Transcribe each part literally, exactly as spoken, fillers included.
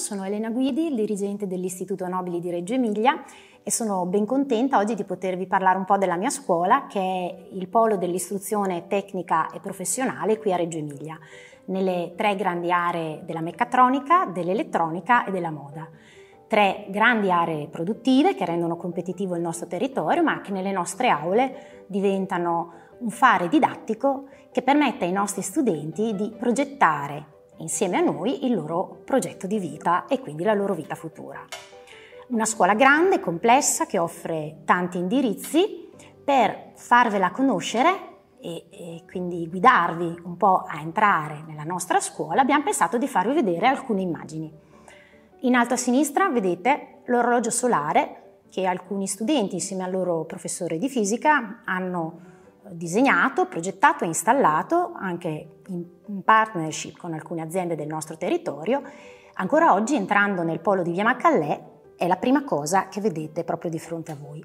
sono Elena Guidi, dirigente dell'Istituto Nobili di Reggio Emilia e sono ben contenta oggi di potervi parlare un po' della mia scuola, che è il polo dell'istruzione tecnica e professionale qui a Reggio Emilia, nelle tre grandi aree della meccatronica, dell'elettronica e della moda. Tre grandi aree produttive che rendono competitivo il nostro territorio, ma che nelle nostre aule diventano un fare didattico che permette ai nostri studenti di progettare insieme a noi il loro progetto di vita e quindi la loro vita futura. Una scuola grande, complessa, che offre tanti indirizzi. Per farvela conoscere e, e quindi guidarvi un po' a entrare nella nostra scuola, abbiamo pensato di farvi vedere alcune immagini. In alto a sinistra vedete l'orologio solare che alcuni studenti insieme al loro professore di fisica hanno disegnato, progettato e installato anche in partnership con alcune aziende del nostro territorio. Ancora oggi, entrando nel polo di Via Maccallè, è la prima cosa che vedete proprio di fronte a voi.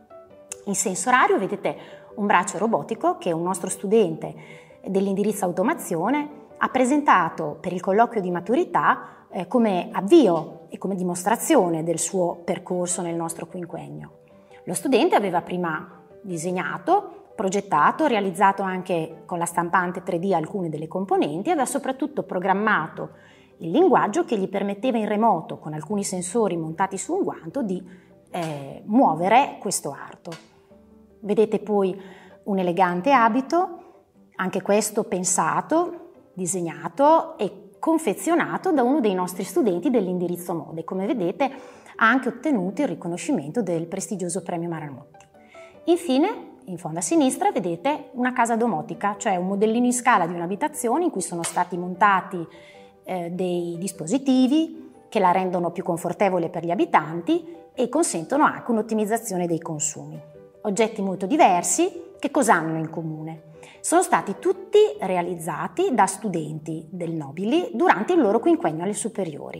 In senso orario vedete un braccio robotico che un nostro studente dell'indirizzo automazione ha presentato per il colloquio di maturità eh, come avvio e come dimostrazione del suo percorso nel nostro quinquennio. Lo studente aveva prima disegnato, progettato, realizzato anche con la stampante tre D alcune delle componenti e aveva soprattutto programmato il linguaggio che gli permetteva in remoto, con alcuni sensori montati su un guanto, di eh, muovere questo arto. Vedete poi un elegante abito, anche questo pensato, disegnato e confezionato da uno dei nostri studenti dell'indirizzo mode. Come vedete ha anche ottenuto il riconoscimento del prestigioso premio Maranotti. Infine, in fondo a sinistra vedete una casa domotica, cioè un modellino in scala di un'abitazione in cui sono stati montati eh, dei dispositivi che la rendono più confortevole per gli abitanti e consentono anche un'ottimizzazione dei consumi. Oggetti molto diversi che cosa hanno in comune? Sono stati tutti realizzati da studenti del Nobili durante il loro quinquennio alle superiori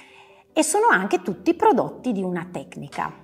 e sono anche tutti prodotti di una tecnica.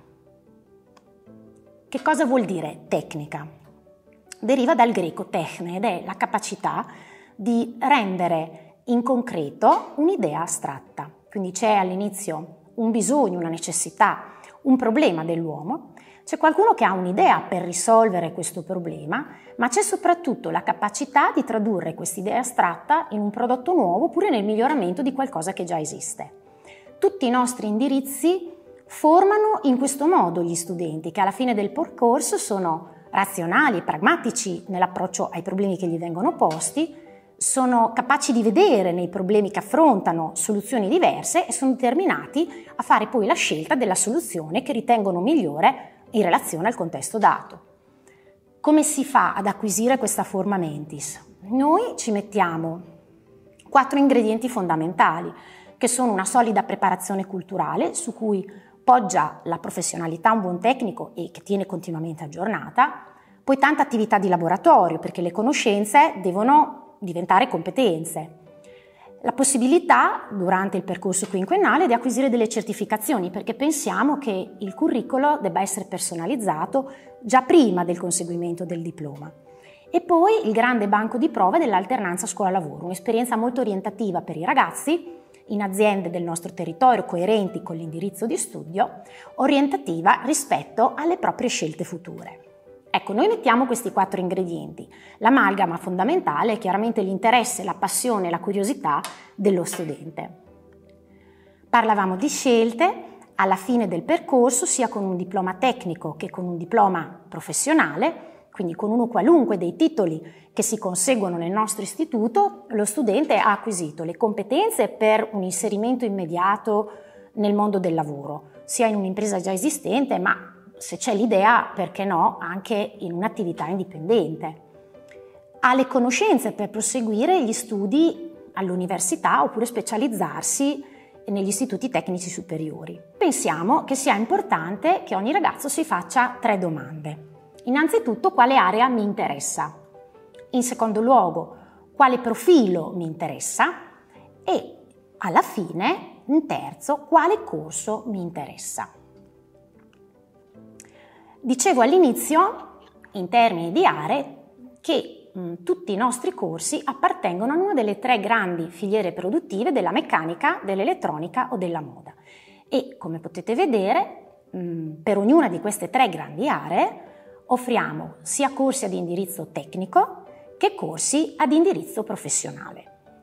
Che cosa vuol dire tecnica? Deriva dal greco techne ed è la capacità di rendere in concreto un'idea astratta. Quindi c'è all'inizio un bisogno, una necessità, un problema dell'uomo, c'è qualcuno che ha un'idea per risolvere questo problema, ma c'è soprattutto la capacità di tradurre quest'idea astratta in un prodotto nuovo oppure nel miglioramento di qualcosa che già esiste. Tutti i nostri indirizzi formano in questo modo gli studenti che alla fine del percorso sono razionali e pragmatici nell'approccio ai problemi che gli vengono posti, sono capaci di vedere nei problemi che affrontano soluzioni diverse e sono determinati a fare poi la scelta della soluzione che ritengono migliore in relazione al contesto dato. Come si fa ad acquisire questa forma mentis? Noi ci mettiamo quattro ingredienti fondamentali che sono una solida preparazione culturale su cui poggia la professionalità un buon tecnico e che tiene continuamente aggiornata, poi tanta attività di laboratorio perché le conoscenze devono diventare competenze, la possibilità durante il percorso quinquennale di acquisire delle certificazioni perché pensiamo che il curriculum debba essere personalizzato già prima del conseguimento del diploma. E poi il grande banco di prove dell'alternanza scuola-lavoro, un'esperienza molto orientativa per i ragazzi in aziende del nostro territorio coerenti con l'indirizzo di studio, orientativa rispetto alle proprie scelte future. Ecco, noi mettiamo questi quattro ingredienti. L'amalgama fondamentale è chiaramente l'interesse, la passione, la curiosità dello studente. Parlavamo di scelte alla fine del percorso, sia con un diploma tecnico che con un diploma professionale, quindi con uno qualunque dei titoli che si conseguono nel nostro istituto, lo studente ha acquisito le competenze per un inserimento immediato nel mondo del lavoro, sia in un'impresa già esistente, ma se c'è l'idea, perché no, anche in un'attività indipendente. Ha le conoscenze per proseguire gli studi all'università oppure specializzarsi negli istituti tecnici superiori. Pensiamo che sia importante che ogni ragazzo si faccia tre domande. Innanzitutto, quale area mi interessa? In secondo luogo, quale profilo mi interessa? E alla fine, in terzo, quale corso mi interessa? Dicevo all'inizio, in termini di aree, che mh, tutti i nostri corsi appartengono a una delle tre grandi filiere produttive della meccanica, dell'elettronica o della moda. E come potete vedere, mh, per ognuna di queste tre grandi aree offriamo sia corsi ad indirizzo tecnico che corsi ad indirizzo professionale.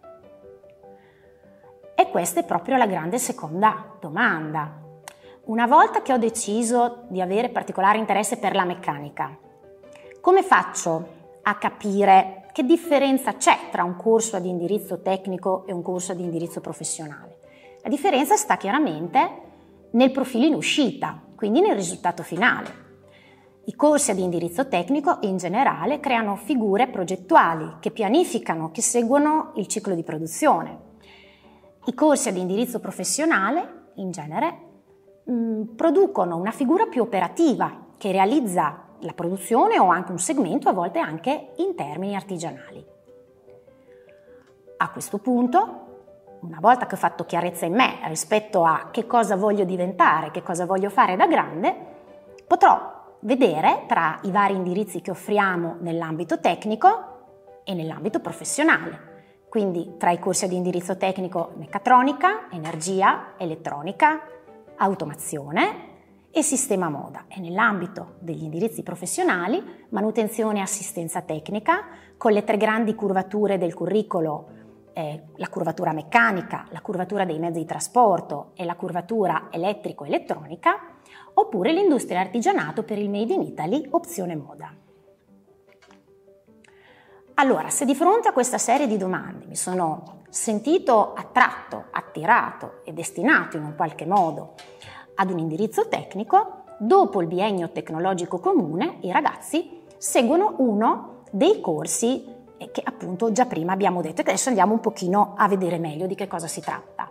E questa è proprio la grande seconda domanda. Una volta che ho deciso di avere particolare interesse per la meccanica, come faccio a capire che differenza c'è tra un corso ad indirizzo tecnico e un corso ad indirizzo professionale? La differenza sta chiaramente nel profilo in uscita, quindi nel risultato finale. I corsi ad indirizzo tecnico in generale creano figure progettuali che pianificano, che seguono il ciclo di produzione. I corsi ad indirizzo professionale in genere mh, producono una figura più operativa che realizza la produzione o anche un segmento, a volte anche in termini artigianali. A questo punto, una volta che ho fatto chiarezza in me rispetto a che cosa voglio diventare, che cosa voglio fare da grande, potrò vedere tra i vari indirizzi che offriamo nell'ambito tecnico e nell'ambito professionale. Quindi tra i corsi ad indirizzo tecnico meccatronica, energia, elettronica, automazione e sistema moda, e nell'ambito degli indirizzi professionali manutenzione e assistenza tecnica con le tre grandi curvature del curricolo, eh, la curvatura meccanica, la curvatura dei mezzi di trasporto e la curvatura elettrico-elettronica, oppure l'industria e l'artigianato per il Made in Italy opzione moda. Allora, se di fronte a questa serie di domande mi sono sentito attratto, attirato e destinato in un qualche modo ad un indirizzo tecnico, dopo il biennio tecnologico comune i ragazzi seguono uno dei corsi che appunto già prima abbiamo detto e che adesso andiamo un pochino a vedere meglio di che cosa si tratta.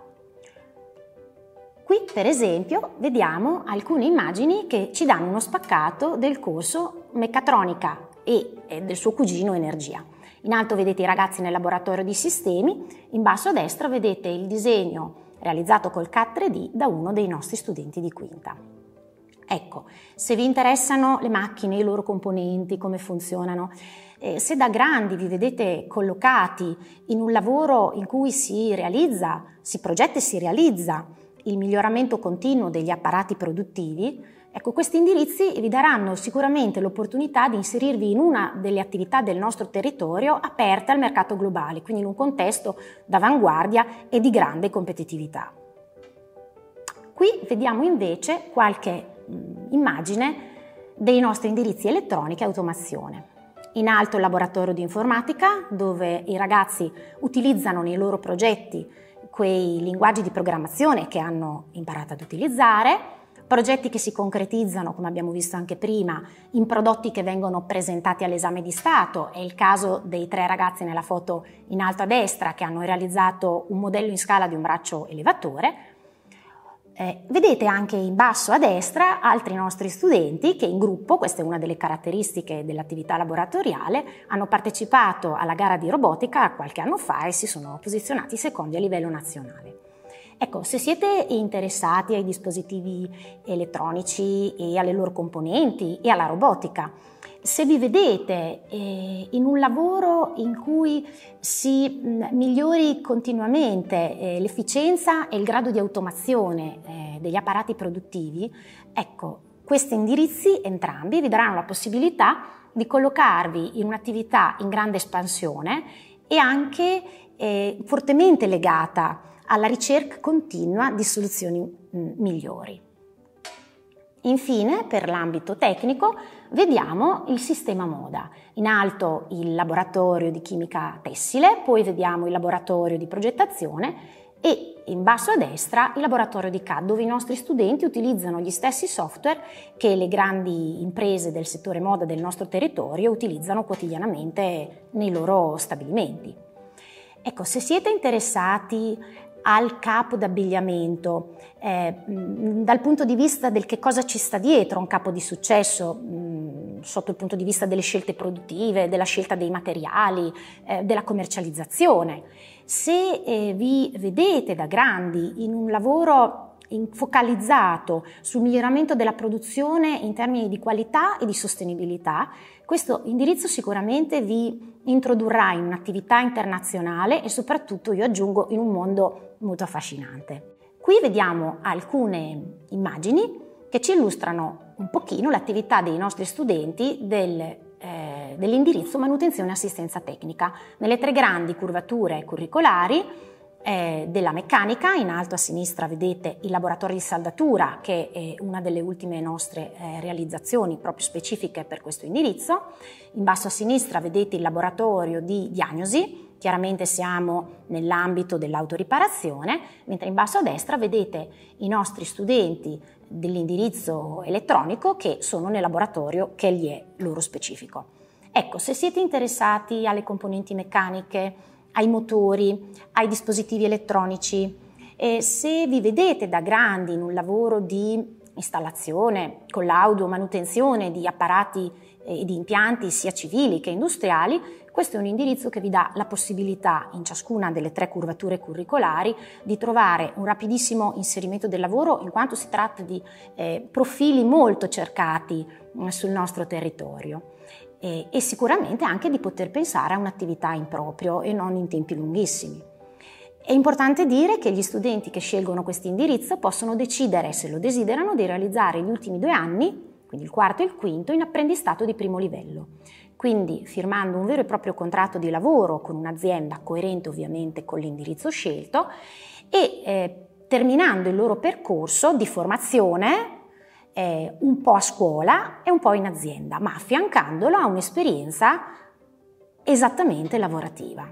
Qui per esempio vediamo alcune immagini che ci danno uno spaccato del corso meccatronica e, e del suo cugino energia. In alto vedete i ragazzi nel laboratorio di sistemi, in basso a destra vedete il disegno realizzato col C A D tre D da uno dei nostri studenti di quinta. Ecco, se vi interessano le macchine, i loro componenti, come funzionano, eh, se da grandi vi vedete collocati in un lavoro in cui si realizza, si progetta e si realizza il miglioramento continuo degli apparati produttivi, ecco, questi indirizzi vi daranno sicuramente l'opportunità di inserirvi in una delle attività del nostro territorio aperte al mercato globale, quindi in un contesto d'avanguardia e di grande competitività. Qui vediamo invece qualche mh, immagine dei nostri indirizzi elettronica e automazione. In alto il laboratorio di informatica, dove i ragazzi utilizzano nei loro progetti quei linguaggi di programmazione che hanno imparato ad utilizzare, progetti che si concretizzano, come abbiamo visto anche prima, in prodotti che vengono presentati all'esame di Stato. È il caso dei tre ragazzi nella foto in alto a destra che hanno realizzato un modello in scala di un braccio elevatore. Eh, vedete anche in basso a destra altri nostri studenti che in gruppo, questa è una delle caratteristiche dell'attività laboratoriale, hanno partecipato alla gara di robotica qualche anno fa e si sono posizionati secondi a livello nazionale. Ecco, se siete interessati ai dispositivi elettronici e alle loro componenti e alla robotica, se vi vedete eh, in un lavoro in cui si mh, migliori continuamente eh, l'efficienza e il grado di automazione eh, degli apparati produttivi, ecco, questi indirizzi entrambi vi daranno la possibilità di collocarvi in un'attività in grande espansione e anche eh, fortemente legata alla ricerca continua di soluzioni mh, migliori. Infine, per l'ambito tecnico, vediamo il sistema moda. In alto il laboratorio di chimica tessile, poi vediamo il laboratorio di progettazione e in basso a destra il laboratorio di C A D, dove i nostri studenti utilizzano gli stessi software che le grandi imprese del settore moda del nostro territorio utilizzano quotidianamente nei loro stabilimenti. Ecco, se siete interessati al capo d'abbigliamento, eh, dal punto di vista del che cosa ci sta dietro un capo di successo, mh, sotto il punto di vista delle scelte produttive, della scelta dei materiali, eh, della commercializzazione. Se eh, vi vedete da grandi in un lavoro focalizzato sul miglioramento della produzione in termini di qualità e di sostenibilità, questo indirizzo sicuramente vi introdurrà in un'attività internazionale e soprattutto, io aggiungo, in un mondo molto affascinante. Qui vediamo alcune immagini che ci illustrano un pochino l'attività dei nostri studenti del, eh, dell'indirizzo manutenzione e assistenza tecnica nelle tre grandi curvature curricolari eh, della meccanica. In alto a sinistra vedete il laboratorio di saldatura, che è una delle ultime nostre eh, realizzazioni proprio specifiche per questo indirizzo. In basso a sinistra vedete il laboratorio di diagnosi. Chiaramente siamo nell'ambito dell'autoriparazione, mentre in basso a destra vedete i nostri studenti dell'indirizzo elettronico che sono nel laboratorio che gli è loro specifico. Ecco, se siete interessati alle componenti meccaniche, ai motori, ai dispositivi elettronici, e se vi vedete da grandi in un lavoro di installazione, collaudo, manutenzione di apparati e di impianti sia civili che industriali, questo è un indirizzo che vi dà la possibilità, in ciascuna delle tre curvature curricolari, di trovare un rapidissimo inserimento del lavoro, in quanto si tratta di eh, profili molto cercati eh, sul nostro territorio. E, e sicuramente anche di poter pensare a un'attività in proprio e non in tempi lunghissimi. È importante dire che gli studenti che scelgono questo indirizzo possono decidere, se lo desiderano, di realizzare gli ultimi due anni, quindi il quarto e il quinto, in apprendistato di primo livello. Quindi firmando un vero e proprio contratto di lavoro con un'azienda coerente ovviamente con l'indirizzo scelto e eh, terminando il loro percorso di formazione eh, un po' a scuola e un po' in azienda, ma affiancandolo a un'esperienza esattamente lavorativa.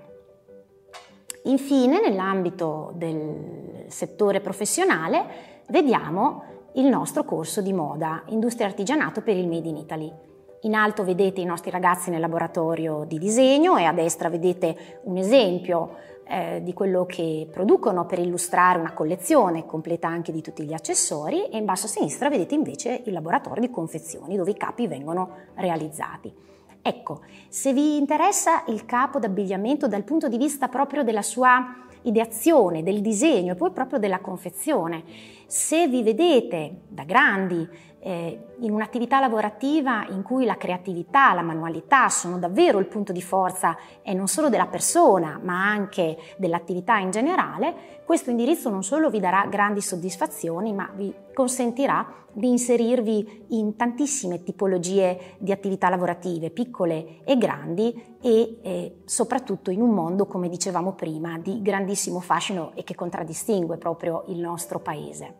Infine, nell'ambito del settore professionale, vediamo il nostro corso di moda, Industria e Artigianato per il Made in Italy. In alto vedete i nostri ragazzi nel laboratorio di disegno e a destra vedete un esempio eh, di quello che producono per illustrare una collezione completa anche di tutti gli accessori, e in basso a sinistra vedete invece il laboratorio di confezioni dove i capi vengono realizzati. Ecco, se vi interessa il capo d'abbigliamento dal punto di vista proprio della sua ideazione, del disegno e poi proprio della confezione, se vi vedete da grandi eh, in un'attività lavorativa in cui la creatività, la manualità sono davvero il punto di forza e non solo della persona ma anche dell'attività in generale, questo indirizzo non solo vi darà grandi soddisfazioni ma vi consentirà di inserirvi in tantissime tipologie di attività lavorative, piccole e grandi, e eh, soprattutto in un mondo, come dicevamo prima, di grandissimo fascino e che contraddistingue proprio il nostro paese.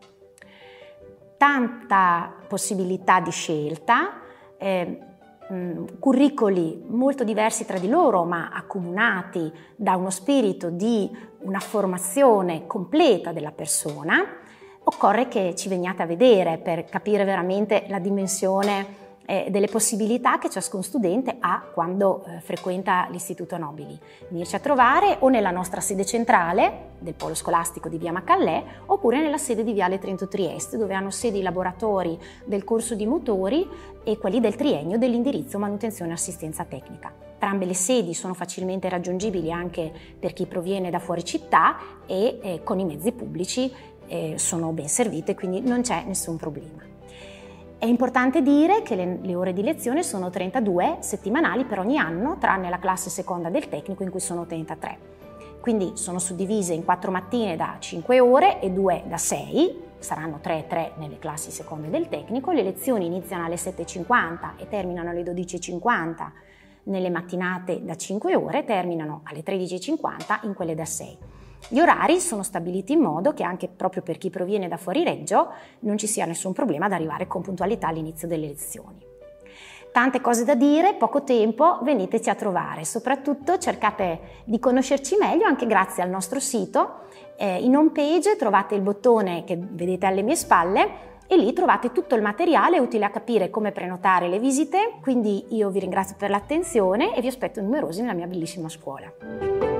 Tanta possibilità di scelta, eh, mh, curricoli molto diversi tra di loro ma accomunati da uno spirito di una formazione completa della persona. Occorre che ci veniate a vedere per capire veramente la dimensione eh, delle possibilità che ciascun studente ha quando eh, frequenta l'Istituto Nobili. Venirci a trovare o nella nostra sede centrale del polo scolastico di via Maccallè oppure nella sede di viale Trento Trieste, dove hanno sede i laboratori del corso di motori e quelli del triennio dell'indirizzo manutenzione e assistenza tecnica. Entrambe le sedi sono facilmente raggiungibili anche per chi proviene da fuori città e eh, con i mezzi pubblici eh, sono ben servite, quindi non c'è nessun problema. È importante dire che le, le ore di lezione sono trentadue settimanali per ogni anno, tranne la classe seconda del tecnico in cui sono trentatré. Quindi sono suddivise in quattro mattine da cinque ore e due da sei, saranno tre e tre nelle classi seconde del tecnico. Le lezioni iniziano alle sette e cinquanta e terminano alle dodici e cinquanta nelle mattinate da cinque ore, terminano alle tredici e cinquanta in quelle da sei. Gli orari sono stabiliti in modo che anche proprio per chi proviene da fuori Reggio non ci sia nessun problema ad arrivare con puntualità all'inizio delle lezioni. Tante cose da dire, poco tempo, veniteci a trovare. Soprattutto cercate di conoscerci meglio anche grazie al nostro sito. Eh, in home page trovate il bottone che vedete alle mie spalle e lì trovate tutto il materiale utile a capire come prenotare le visite. Quindi io vi ringrazio per l'attenzione e vi aspetto numerosi nella mia bellissima scuola.